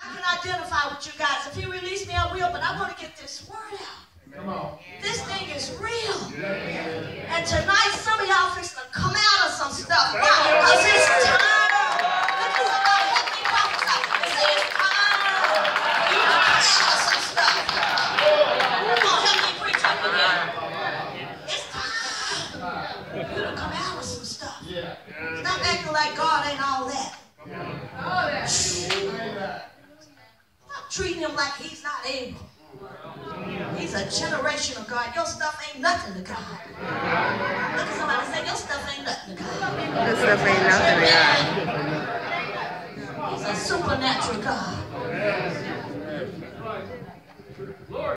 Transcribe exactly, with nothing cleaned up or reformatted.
can identify with you guys. If he released me, I will, but I want to get this word out. Come on. This thing is real. And tonight, some of y'all fixing to come out of some stuff. Why? Because it's time. Look at somebody, help me prophesy. Say it's time. You come out of some stuff. Come on, help me preach up again. It's time. You to come out of some stuff. Stop acting like God ain't all that. Stop treating him like he's not able. He's a generational God. Your stuff ain't nothing to God. Look at somebody say, your stuff ain't nothing to God. Your stuff ain't nothing to God. He's a supernatural God.